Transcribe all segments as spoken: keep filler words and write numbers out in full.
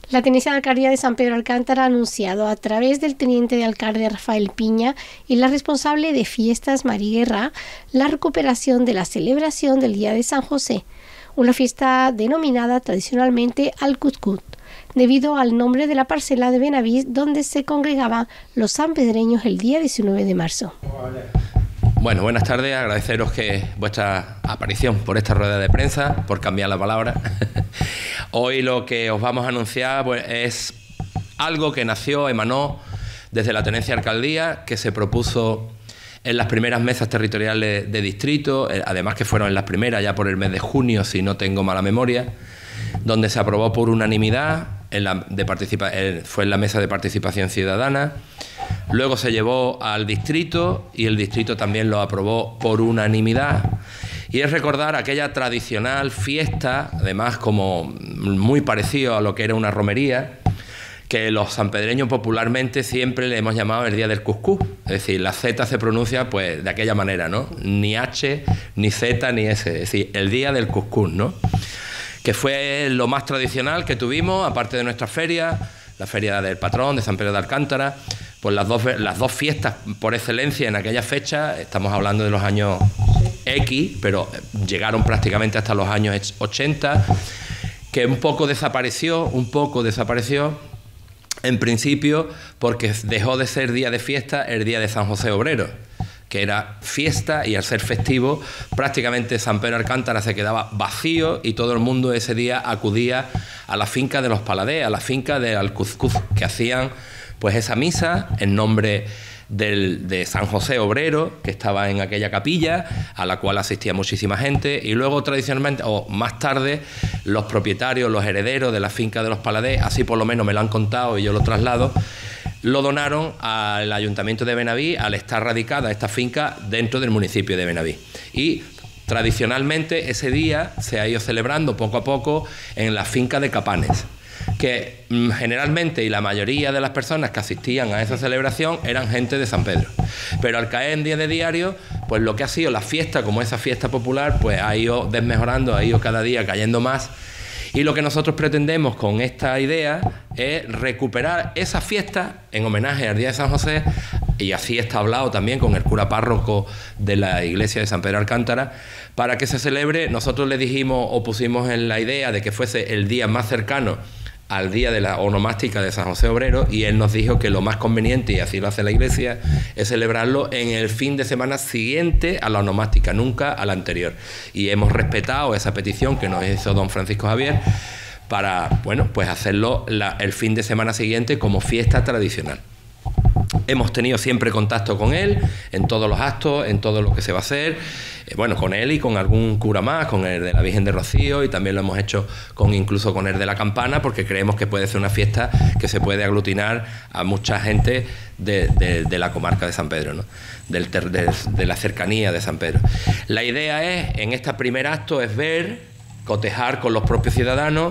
La Tenencia de Alcaldía de San Pedro Alcántara ha anunciado a través del teniente de alcalde Rafael Piña y la responsable de fiestas Mari Guerra la recuperación de la celebración del Día de San José, una fiesta denominada tradicionalmente al Cutcut, debido al nombre de la parcela de Benavís donde se congregaban los sanpedreños el día diecinueve de marzo. Bueno, buenas tardes, agradeceros que vuestra aparición por esta rueda de prensa, por cambiar la palabra. Hoy lo que os vamos a anunciar pues, es algo que nació, emanó desde la Tenencia de Alcaldía, que se propuso en las primeras mesas territoriales de distrito, además que fueron en las primeras ya por el mes de junio, si no tengo mala memoria, donde se aprobó por unanimidad, en la de participa fue en la mesa de participación ciudadana. Luego se llevó al distrito y el distrito también lo aprobó por unanimidad. Y es recordar aquella tradicional fiesta, además como muy parecido a lo que era una romería, que los sanpedreños popularmente siempre le hemos llamado el Día del Cuscús. Es decir, la Z se pronuncia pues de aquella manera, ¿no? Ni H, ni Z, ni S. Es decir, el Día del Cuscús, ¿no? Que fue lo más tradicional que tuvimos, aparte de nuestra feria, la feria del patrón de San Pedro de Alcántara, pues las dos, las dos fiestas por excelencia en aquella fecha, estamos hablando de los años X, pero llegaron prácticamente hasta los años ochenta, que un poco desapareció, un poco desapareció, en principio porque dejó de ser día de fiesta el día de San José Obrero, que era fiesta, y al ser festivo prácticamente San Pedro de Alcántara se quedaba vacío y todo el mundo ese día acudía a la finca de los Paladés, a la finca de Alcuzcuz, que hacían pues esa misa en nombre del, de San José Obrero, que estaba en aquella capilla, a la cual asistía muchísima gente, y luego tradicionalmente, o más tarde, los propietarios, los herederos de la finca de los Paladés, así por lo menos me lo han contado y yo lo traslado, lo donaron al Ayuntamiento de Benavís al estar radicada esta finca dentro del municipio de Benavís. Y tradicionalmente ese día se ha ido celebrando poco a poco en la finca de Capanes, que mmm, generalmente y la mayoría de las personas que asistían a esa celebración eran gente de San Pedro. Pero al caer en día de diario, pues lo que ha sido la fiesta, como esa fiesta popular, pues ha ido desmejorando, ha ido cada día cayendo más. Y lo que nosotros pretendemos con esta idea es recuperar esa fiesta en homenaje al Día de San José, y así está hablado también con el cura párroco de la iglesia de San Pedro de Alcántara, para que se celebre. Nosotros le dijimos o pusimos en la idea de que fuese el día más cercano al día de la onomástica de San José Obrero, y él nos dijo que lo más conveniente, y así lo hace la iglesia, es celebrarlo en el fin de semana siguiente a la onomástica, nunca a la anterior. Y hemos respetado esa petición que nos hizo don Francisco Javier para, bueno, pues hacerlo la, el fin de semana siguiente como fiesta tradicional. Hemos tenido siempre contacto con él en todos los actos, en todo lo que se va a hacer, eh, bueno, con él y con algún cura más, con el de la Virgen de Rocío, y también lo hemos hecho con incluso con el de la Campana, porque creemos que puede ser una fiesta que se puede aglutinar a mucha gente de, de, de la comarca de San Pedro, ¿no? Del ter, de, de la cercanía de San Pedro. La idea es, en este primer acto, es ver, cotejar con los propios ciudadanos,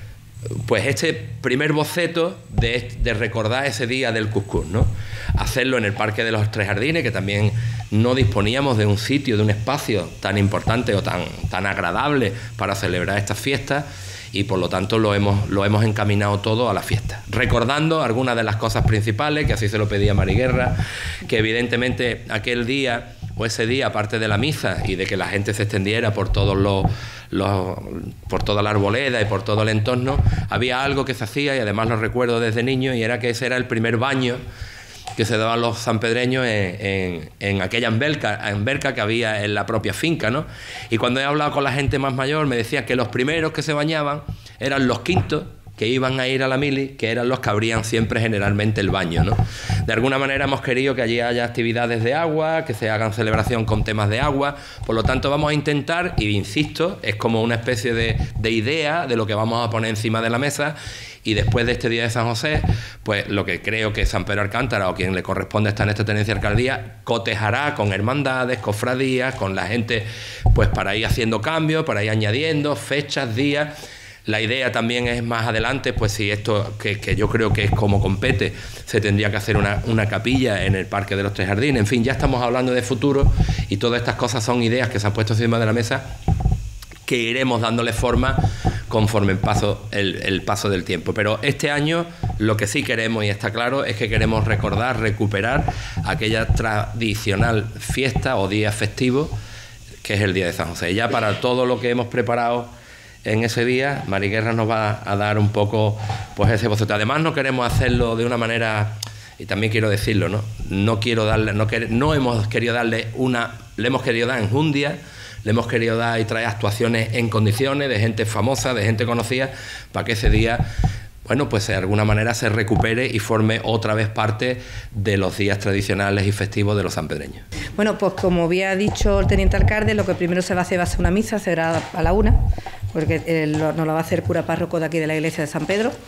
pues este primer boceto de, de recordar ese día del Cuscús, ¿no? Hacerlo en el Parque de los Tres Jardines, que también no disponíamos de un sitio, de un espacio tan importante o tan, tan agradable para celebrar estas fiestas, y por lo tanto lo hemos, lo hemos encaminado todo a la fiesta, recordando algunas de las cosas principales, que así se lo pedía Mari Guerra, que evidentemente aquel día o ese día, aparte de la misa y de que la gente se extendiera por todos los, los por toda la arboleda y por todo el entorno, había algo que se hacía, y además lo recuerdo desde niño, y era que ese era el primer baño que se daban los sanpedreños en, en, en aquella alberca, alberca que había en la propia finca, ¿no? Y cuando he hablado con la gente más mayor, me decían que los primeros que se bañaban eran los quintos, que iban a ir a la mili, que eran los que abrían siempre generalmente el baño, ¿no? De alguna manera hemos querido que allí haya actividades de agua, que se hagan celebración con temas de agua, por lo tanto vamos a intentar, y insisto, es como una especie de, de idea de lo que vamos a poner encima de la mesa. Y después de este día de San José, pues lo que creo que San Pedro Alcántara, o quien le corresponde estar en esta tenencia de alcaldía, cotejará con hermandades, cofradías, con la gente, pues para ir haciendo cambios, para ir añadiendo fechas, días. La idea también es más adelante, pues si esto, que, que yo creo que es como compete, se tendría que hacer una, una capilla en el Parque de los Tres Jardines. En fin, ya estamos hablando de futuro, y todas estas cosas son ideas que se han puesto encima de la mesa, que iremos dándole forma conforme el paso, el, el paso del tiempo. Pero este año lo que sí queremos, y está claro, es que queremos recordar, recuperar aquella tradicional fiesta o día festivo que es el Día de San José. Ya para todo lo que hemos preparado en ese día, Mari Guerra nos va a dar un poco pues ese boceto. Además no queremos hacerlo de una manera, y también quiero decirlo, no, no quiero darle, no, quer, no hemos querido darle una, le hemos querido dar enjundia, le hemos querido dar y traer actuaciones en condiciones de gente famosa, de gente conocida, para que ese día, bueno, pues de alguna manera se recupere y forme otra vez parte de los días tradicionales y festivos de los sanpedreños. Bueno, pues como había dicho el teniente alcalde, lo que primero se va a hacer va a ser una misa, será a la una, porque eh, lo, nos la va a hacer el cura párroco de aquí de la iglesia de San Pedro.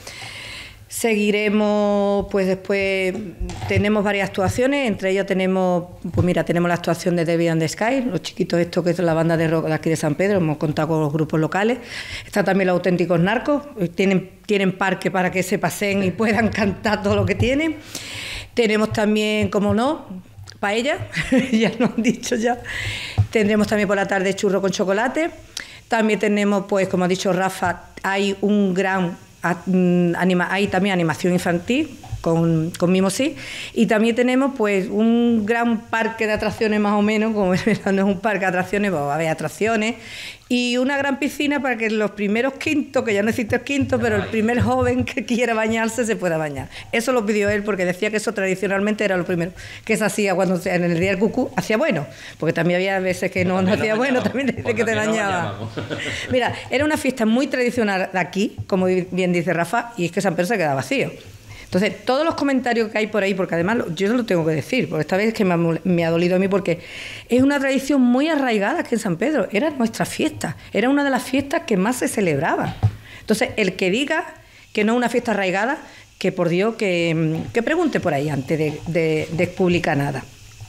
Seguiremos, pues después tenemos varias actuaciones, entre ellas tenemos, pues mira, tenemos la actuación de David and the Sky, los chiquitos estos que es la banda de rock de aquí de San Pedro, hemos contado con los grupos locales. Está también los auténticos narcos, tienen, tienen parque para que se pasen y puedan cantar todo lo que tienen. Tenemos también, como no, paella, ya lo han dicho ya. Tendremos también por la tarde churro con chocolate. También tenemos, pues como ha dicho Rafa, hay un gran... Anima, hay también animación infantil con, con Mimosí, y también tenemos pues un gran parque de atracciones más o menos, como no es un parque de atracciones, va a haber atracciones y una gran piscina para que los primeros quintos, que ya no existe el quinto, pero el primer joven que quiera bañarse se pueda bañar. Eso lo pidió él porque decía que eso tradicionalmente era lo primero que se hacía cuando en el día del cucú, hacía bueno, porque también había veces que no, no hacía bueno, también dice que te bañaba. Mira, era una fiesta muy tradicional de aquí, como bien dice Rafa, y es que San Pedro se queda vacío. Entonces, todos los comentarios que hay por ahí, porque además yo lo tengo que decir, porque esta vez es que me ha, me ha dolido a mí, porque es una tradición muy arraigada aquí en San Pedro, era nuestra fiesta, era una de las fiestas que más se celebraba. Entonces, el que diga que no es una fiesta arraigada, que por Dios, que, que pregunte por ahí antes de, de, de publicar nada.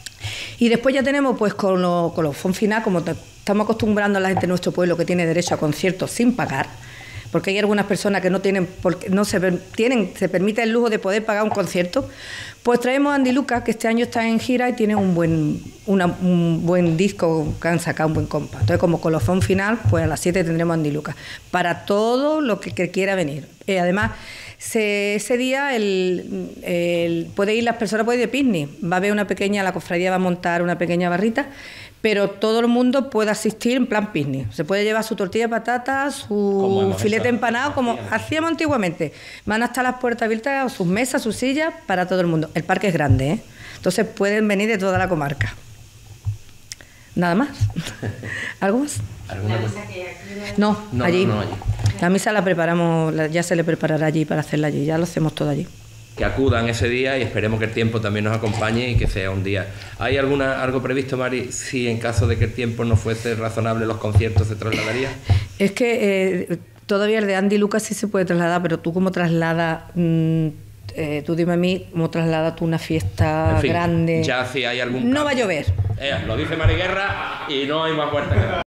Y después ya tenemos, pues, con los con los Fonfinal, como estamos acostumbrando a la gente de nuestro pueblo que tiene derecho a conciertos sin pagar, porque hay algunas personas que no tienen, porque no se tienen, se permite el lujo de poder pagar un concierto, pues traemos a Andy Lucas, que este año está en gira y tiene un buen, una, un buen disco que han sacado, un buen compa. Entonces, como colofón final, pues a las siete tendremos a Andy Lucas, para todo lo que, que quiera venir. Eh, además, se, ese día el, el, puede ir las personas, puede ir de picnic, va a haber una pequeña, la cofradía va a montar una pequeña barrita, pero todo el mundo puede asistir en plan picnic. Se puede llevar su tortilla de patatas, su filete empanado, como hacíamos antiguamente. Van a estar las puertas abiertas, sus mesas, sus sillas, para todo el mundo. El parque es grande, ¿eh? Entonces pueden venir de toda la comarca. Nada más. ¿Algo más? ¿Alguna cosa? No, No, allí. no, no, allí. La misa la preparamos, ya se le preparará allí para hacerla allí. Ya lo hacemos todo allí. Que acudan ese día y esperemos que el tiempo también nos acompañe y que sea un día. ¿Hay alguna algo previsto, Mari, si en caso de que el tiempo no fuese razonable los conciertos se trasladaría? Es que eh, todavía el de Andy Lucas sí se puede trasladar, pero tú cómo trasladas, mmm, eh, tú dime a mí, cómo trasladas tú una fiesta en fin, grande. Ya si hay algún no cambio. Va a llover. Eh, lo dice Mari Guerra y no hay más vuelta que dar.